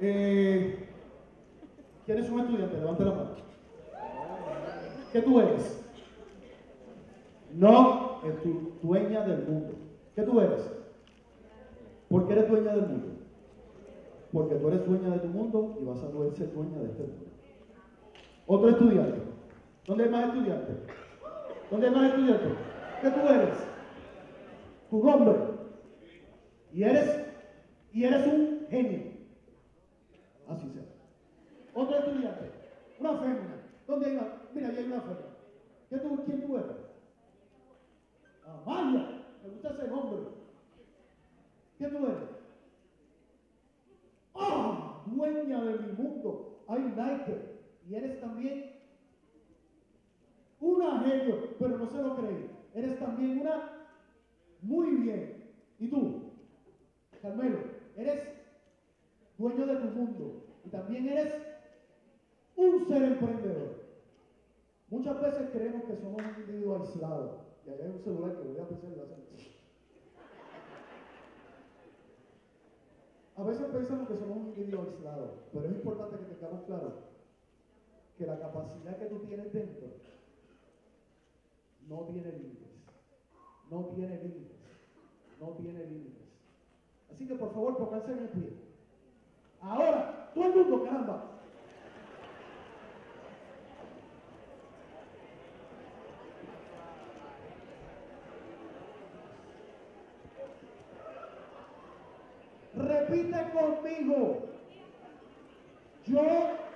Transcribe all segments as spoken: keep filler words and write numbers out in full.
Eh, ¿Quién es un estudiante? Levante la mano. ¿Qué tú eres? No es tu dueña del mundo. ¿Qué tú eres? ¿Por qué eres dueña del mundo? Porque tú eres dueña de tu mundo y vas a poder ser dueña de este mundo. Otro estudiante. ¿Dónde hay más estudiantes? ¿Dónde hay más estudiantes? ¿Qué tú eres? Tu nombre. Y eres, y eres un genio. Así sea. Otro estudiante. Una fémina. ¿Dónde hay una? Mira, ahí hay una fémina. ¿Qué tú, ¿Quién tú eres? Amalia. Me gusta ese nombre. ¿Qué tú eres? ¡Ah! Dueña de mi mundo. I like it. Y eres también una genio, pero no se lo cree. Eres también una muy bien. ¿Y tú? Carmelo, eres dueño de tu mundo y también eres un ser emprendedor. Muchas veces creemos que somos un individuo aislado. Y allá hay un celular que voy a pensar y va a hacer. A veces pensamos que somos un individuo aislado, pero es importante que tengamos claro que la capacidad que tú tienes dentro no tiene límites. No tiene límites. No tiene límites. Así que por favor, pónganse en el pie. Ahora, todo el mundo, caramba. Repite conmigo. Yo,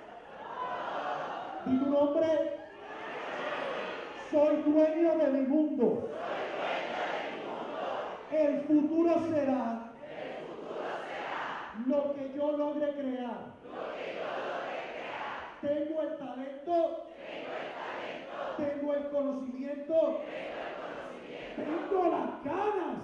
y tu nombre, soy dueño de mi mundo. El futuro será lo que yo logre crear. Tengo el talento, tengo el conocimiento, tengo las ganas.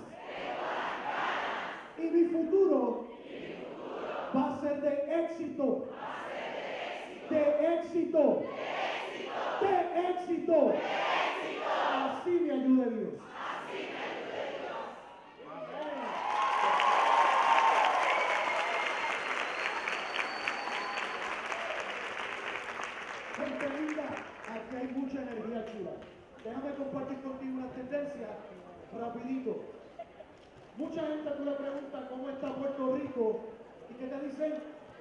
Y mi futuro va a ser de éxito, de éxito, de éxito. Así me ayude Dios. Gente linda, aquí hay mucha energía chula. Déjame compartir contigo una tendencia rapidito. Mucha gente tú le preguntas cómo está Puerto Rico y ¿qué te dicen?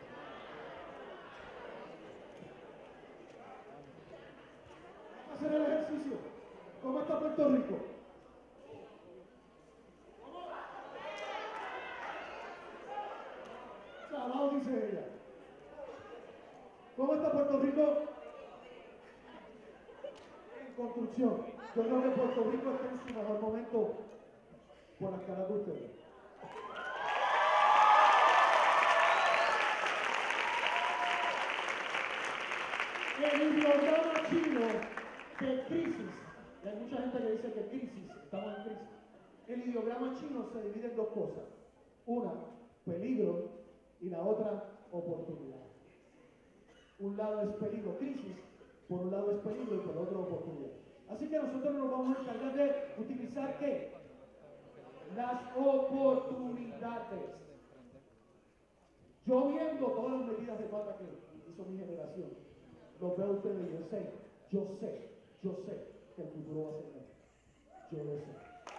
Vamos a hacer el ejercicio. ¿Cómo está Puerto Rico? Salado, dice ella. ¿Cómo está Puerto Rico? En construcción. Yo creo que Puerto Rico está en su mejor momento por las caras de ustedes. El ideograma chino de crisis, y hay mucha gente que dice que crisis, estamos en crisis. El ideograma chino se divide en dos cosas. Una, peligro, y la otra, oportunidad. Un lado es peligro, crisis, por un lado es peligro y por el otro oportunidad. Así que nosotros nos vamos a encargar de utilizar ¿qué? Las oportunidades. Yo viendo todas las medidas de pata que hizo mi generación, los veo ustedes y yo sé, yo sé, yo sé que el futuro va a ser mejor. Yo lo sé.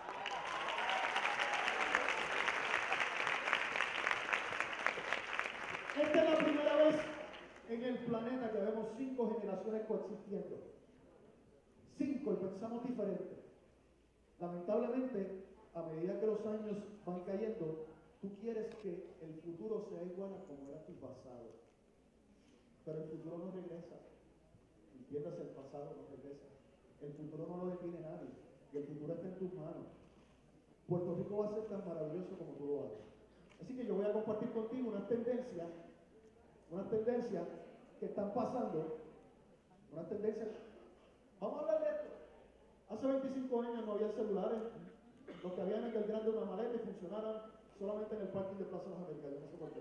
Esta es la primera vez en el planeta que vemos cinco generaciones coexistiendo. Cinco, y pensamos diferente. Lamentablemente, a medida que los años van cayendo, tú quieres que el futuro sea igual a como era tu pasado. Pero el futuro no regresa. Entiendas, el pasado no regresa. El futuro no lo define nadie. Y el futuro está en tus manos. Puerto Rico va a ser tan maravilloso como tú lo hagas. Así que yo voy a compartir contigo unas tendencias, unas tendencias que están pasando, unas tendencias. Vamos a hablar de esto. Hace veinticinco años no había celulares. Los que habían en el grande una maleta y funcionaran solamente en el parking de Plaza de las Américas. Yo no sé por qué.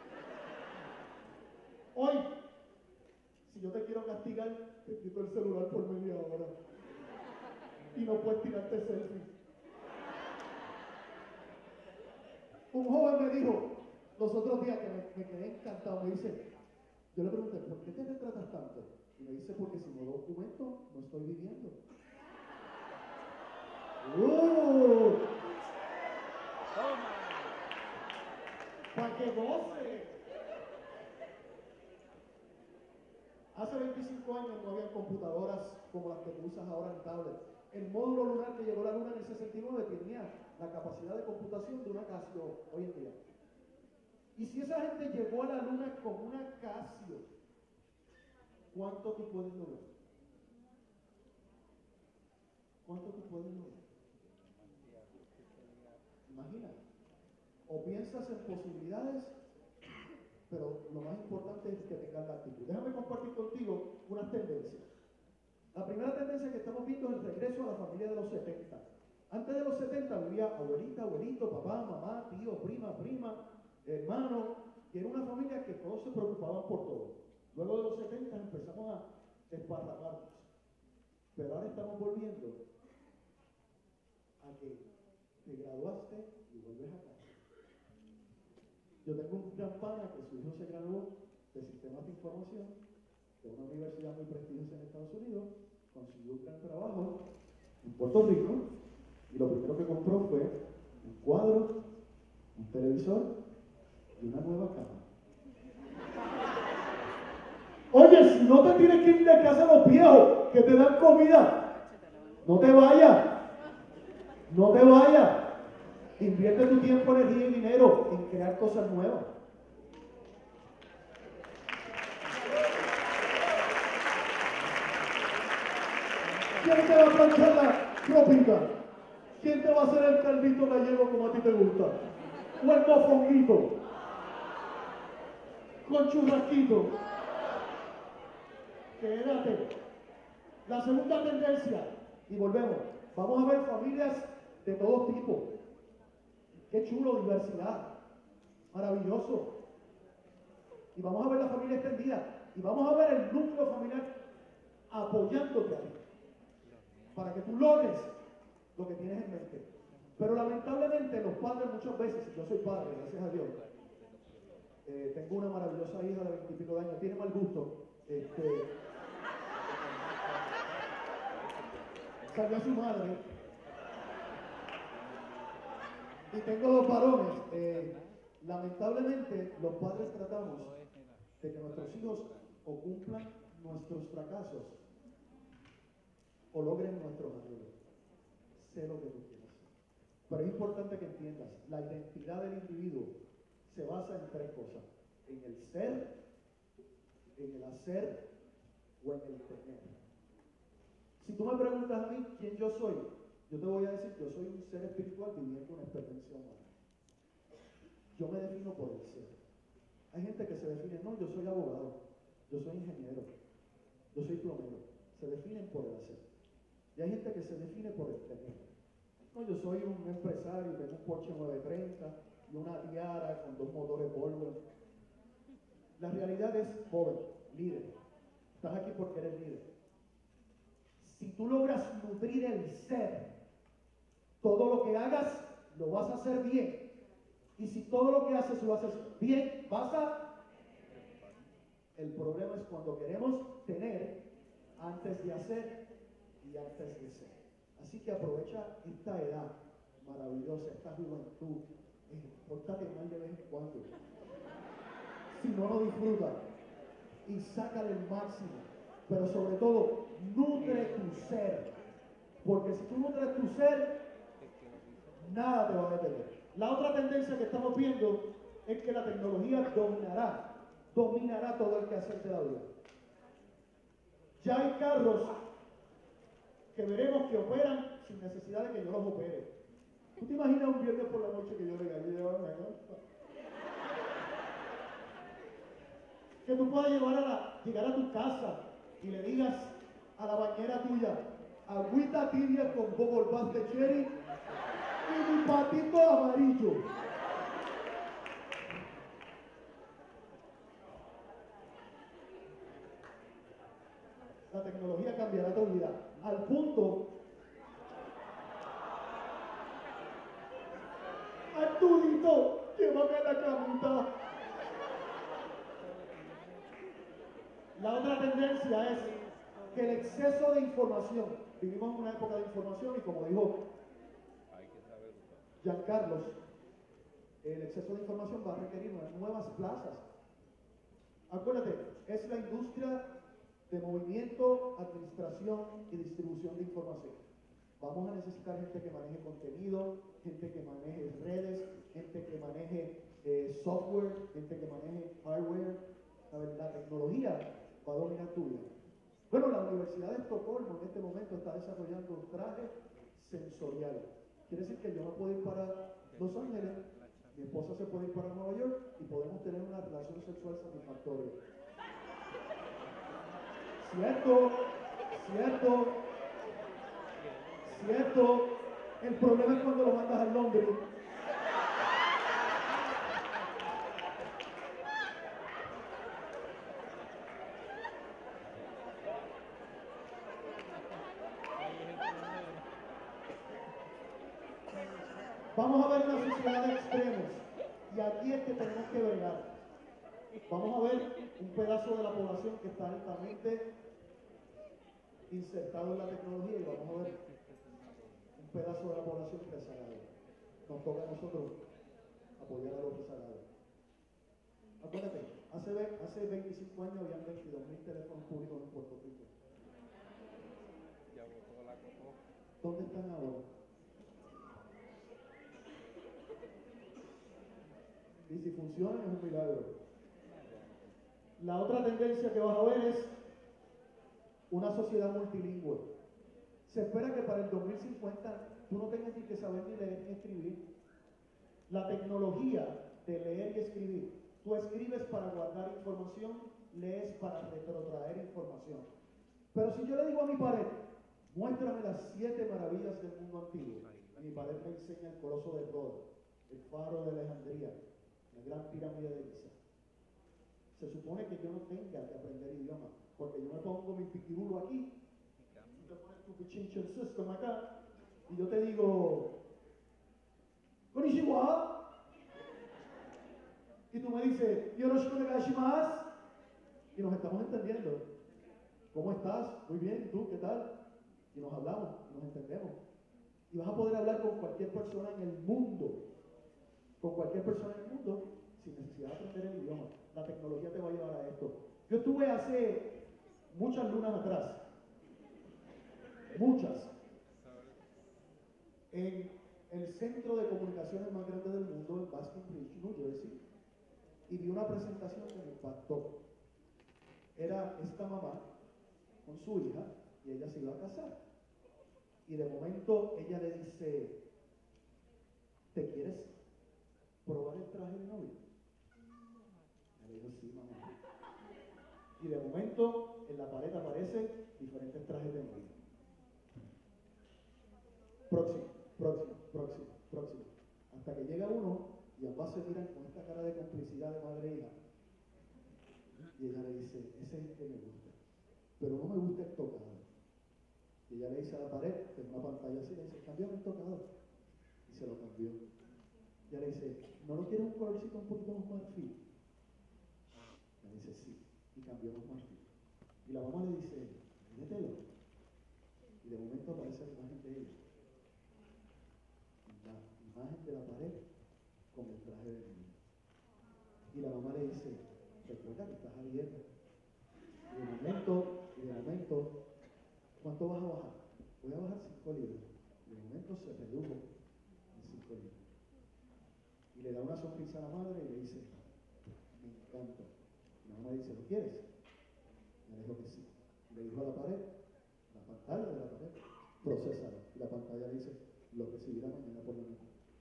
Hoy, si yo te quiero castigar, te quito el celular por media hora. Y no puedes tirarte selfie. Un joven me dijo, los otros días que me, me quedé encantado, me dice, yo le pregunté, ¿por qué te retratas tanto? Y me dice, porque si no documento, no estoy viviendo. ¡Uh! ¡Para que goce! Hace veinticinco años no había computadoras como las que tú usas ahora en tablet. El módulo lunar que llegó a la Luna en el sesenta y nueve tenía la capacidad de computación de una Casio hoy en día. Y si esa gente llegó a la Luna con una Casio, ¿cuánto tú puedes lograr? ¿Cuánto tú puedes lograr? Imagina. O piensas en posibilidades, pero lo más importante es que tengas la actitud. Déjame compartir contigo unas tendencias. La primera tendencia que estamos viendo es el regreso a la familia de los setenta. Antes de los setenta vivía abuelita, abuelito, papá, mamá, tío, prima, prima, hermano, y era una familia que todos se preocupaban por todo. Luego de los setenta empezamos a desparramarnos. Pero ahora estamos volviendo a que te graduaste y vuelves a casa. Yo tengo un gran pana que su hijo se graduó de sistemas de información de una universidad muy prestigiosa en Estados Unidos, consiguió un gran trabajo en Puerto Rico y lo primero que compró fue un cuadro, un televisor y una nueva cama. Oye, si no te tienes que ir de casa a los viejos que te dan comida, no te vayas, no te vayas. Invierte tu tiempo, energía y dinero en crear cosas nuevas. ¿Quién te va a planchar la ropita? ¿Quién te va a hacer el calvito gallego como a ti te gusta? ¿O el mofonguito? Con churrasquito. Quédate. La segunda tendencia, y volvemos, vamos a ver familias de todo tipo. Qué chulo, diversidad. Maravilloso. Y vamos a ver la familia extendida. Y vamos a ver el núcleo familiar apoyándote a ti. Para que tú logres lo que tienes en mente. Pero lamentablemente los padres muchas veces, yo soy padre, gracias a Dios, eh, tengo una maravillosa hija de veintipico de años, tiene mal gusto, este, salió a su madre, y tengo dos varones. Eh, lamentablemente los padres tratamos de que nuestros hijos o cumplan nuestros fracasos o logren nuestros anhelos. Sé lo que tú quieres. Pero es importante que entiendas, la identidad del individuo se basa en tres cosas: en el ser, en el hacer o en el tener. Si tú me preguntas a mí quién yo soy, yo te voy a decir, yo soy un ser espiritual viviendo una experiencia humana. Yo me defino por el ser. Hay gente que se define, no, yo soy abogado, yo soy ingeniero, yo soy plomero. Se definen por el hacer. Y hay gente que se define por el tener. No, yo soy un empresario, tengo un Porsche nueve treinta y una Tiara con dos motores Volvo. La realidad es joven, líder. Estás aquí porque eres líder. Si tú logras nutrir el ser, todo lo que hagas lo vas a hacer bien. Y si todo lo que haces lo haces bien, vas a... El problema es cuando queremos tener antes de hacer y antes de ser. Así que aprovecha esta edad maravillosa, esta juventud. Eh, pórtate mal de vez en cuando. Si no, no disfruta. Y sácale el máximo. Pero sobre todo, nutre tu ser. Porque si tú nutres tu ser, nada te va a detener. La otra tendencia que estamos viendo es que la tecnología dominará, dominará todo el quehacer de la vida. Ya hay carros que veremos que operan sin necesidad de que yo los opere. ¿Tú te imaginas un viernes por la noche que yo le diga, que tú puedas llevar a la, llegar a tu casa y le digas a la bañera tuya, agüita tibia con bubble bath de cherry y mi patito amarillo? La tecnología cambiará tu vida al punto Arturito, llévame a la camita. La otra tendencia es que el exceso de información, vivimos en una época de información y como dijo Giancarlos, el exceso de información va a requerir unas nuevas plazas. Acuérdate, es la industria de movimiento, administración y distribución de información. Vamos a necesitar gente que maneje contenido, gente que maneje redes, gente que maneje eh, software, gente que maneje hardware. A ver, la tecnología va a dominar tu vida. Bueno, la Universidad de Estocolmo en este momento está desarrollando un traje sensorial. Quiere decir que yo me puedo ir para Los Ángeles, mi esposa se puede ir para Nueva York y podemos tener una relación sexual satisfactoria. Cierto, cierto, cierto. El problema es cuando lo mandas al nombre. Vamos a ver una sociedad de extremos y aquí es que tenemos que bregar. Vamos a ver un pedazo de la población que está altamente insertado en la tecnología y vamos a ver un pedazo de la población rezagada. Nos toca a nosotros apoyar a los rezagados. Acuérdate, hace, hace veinticinco años habían veintidós mil teléfonos públicos en Puerto Rico. ¿Dónde están ahora? Y si funcionan es un milagro. La otra tendencia que vas a ver es una sociedad multilingüe. Se espera que para el dos mil cincuenta tú no tengas ni que saber ni leer ni escribir. La tecnología de leer y escribir. Tú escribes para guardar información, lees para retrotraer información. Pero si yo le digo a mi pared, muéstrame las siete maravillas del mundo antiguo, mi pared me enseña el Coloso de Rhodes, el Faro de Alejandría, la Gran Pirámide de Giza. Se supone que yo no tenga que aprender idioma, porque yo me pongo mi piquirulo aquí, y te pones tu pichinchen system acá, y yo te digo, Konnichiwa, y tú me dices, Yoroshiku onegaishimasu, y nos estamos entendiendo. ¿Cómo estás? Muy bien, ¿y tú qué tal? Y nos hablamos, y nos entendemos. Y vas a poder hablar con cualquier persona en el mundo, con cualquier persona en el mundo, sin necesidad de aprender el idioma. La tecnología te va a llevar a esto. Yo estuve hace muchas lunas atrás, muchas, en el centro de comunicaciones más grande del mundo, en Basking Ridge, New Jersey, y vi una presentación que me impactó. Era esta mamá con su hija, y ella se iba a casar. Y de momento ella le dice, ¿te quieres probar el traje de novia? Le dijo, sí, mamá. Y de momento en la pared aparecen diferentes trajes de novia. Próximo, próximo, próximo, próximo. Hasta que llega uno y ambas se miran con esta cara de complicidad de madre e hija. Y ella le dice, ese es el que me gusta, pero no me gusta el tocado. Y ella le dice a la pared, que en una pantalla así, le dice, cámbiame el tocado. Y se lo cambió. Y ella le dice, ¿no lo quieres un colorcito un poquito más marfil? Le dice, sí. Y cambió más marfil. Y la mamá le dice, mételo. Y de momento aparece la imagen de ella. La imagen de la pared con el traje de niño. Y la mamá le dice, recuerda que estás abierta. Y de momento, y de momento, ¿cuánto vas a bajar? Voy a bajar cinco libras. Y de momento se redujo en cinco libras. Y le da una sonrisa a la madre y le dice, me encanta. Y la mamá le dice, ¿lo quieres? Y le dijo que sí. Y le dijo a la pared, la pantalla de la pared, procésalo. Y la pantalla le dice, lo recibirá mañana por la noche.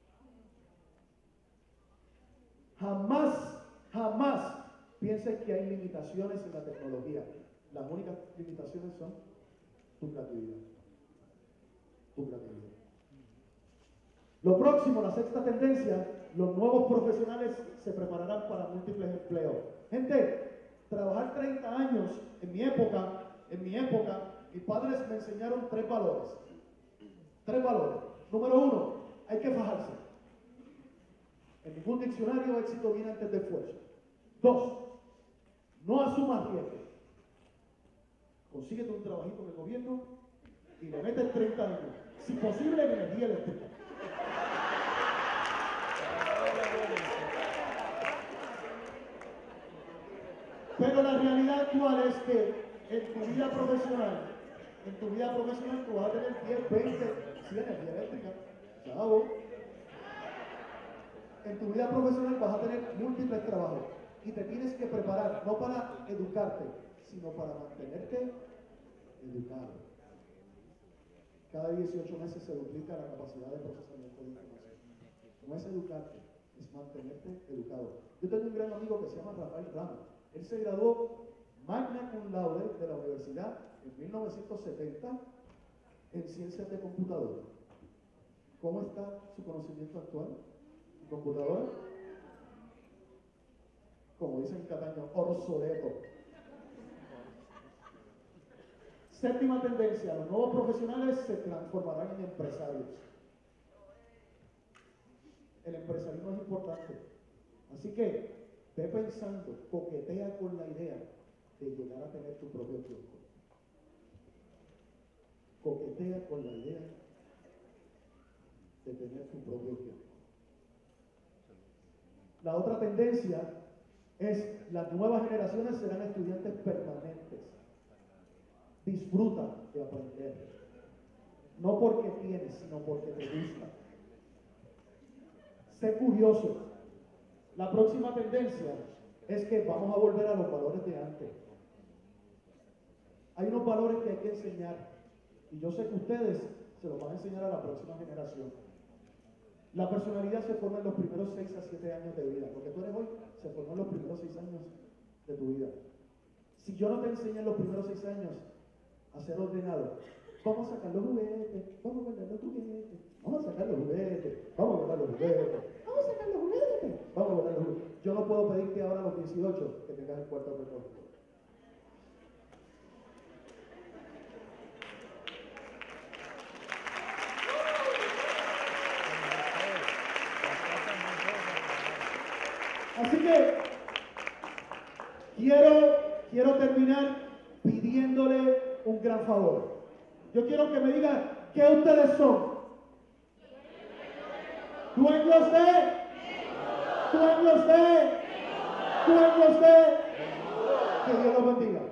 Jamás, jamás piensen que hay limitaciones en la tecnología. Las únicas limitaciones son tu creatividad. Tu creatividad. Lo próximo, la sexta tendencia, los nuevos profesionales se prepararán para múltiples empleos. Gente, trabajar treinta años, en mi época, en mi época, mis padres me enseñaron tres valores. Tres valores. Número uno, hay que fajarse. En ningún diccionario éxito viene antes de esfuerzo. Dos, no asumas riesgos. consíguete un trabajito en el gobierno y le metes treinta años. Si posible, en energía eléctrica. Pero la realidad actual es que en tu vida profesional, en tu vida profesional tú vas a tener diez, veinte, sí, energía eléctrica, chavo. En tu vida profesional vas a tener múltiples trabajos y te tienes que preparar, no para educarte, sino para mantenerte educado. Cada dieciocho meses se duplica la capacidad de procesamiento de información. No es educarte, es mantenerte educado. Yo tengo un gran amigo que se llama Rafael Ramos. Él se graduó magna cum laude de la universidad en mil novecientos setenta en ciencias de computadora. ¿Cómo está su conocimiento actual en computadora? Como dicen en Cataño, obsoleto. Séptima tendencia, los nuevos profesionales se transformarán en empresarios. El empresarismo es importante. Así que ve pensando, coquetea con la idea de llegar a tener tu propio tiempo. Coquetea con la idea de tener tu propio tiempo. La otra tendencia es las nuevas generaciones serán estudiantes permanentes. Disfruta de aprender. No porque tienes, sino porque te gusta. Sé curioso. La próxima tendencia es que vamos a volver a los valores de antes. Hay unos valores que hay que enseñar y yo sé que ustedes se los van a enseñar a la próxima generación. La personalidad se forma en los primeros seis a siete años de vida. Lo que tú eres hoy se formó en los primeros seis años de tu vida. Si yo no te enseño en los primeros seis años a ser ordenado, vamos a sacar los juguetes, vamos a guardar los juguetes, vamos a sacar los juguetes, vamos a guardar los juguetes, vamos a sacar los juguetes, vamos a guardar los juguetes. Yo no puedo pedirte ahora a los dieciocho que tengas el cuarto recogido. Así que quiero, quiero terminar pidiéndole un gran favor. Yo quiero que me digan qué ustedes son. Dueños de, dueños de, dueños de. Que Dios los bendiga.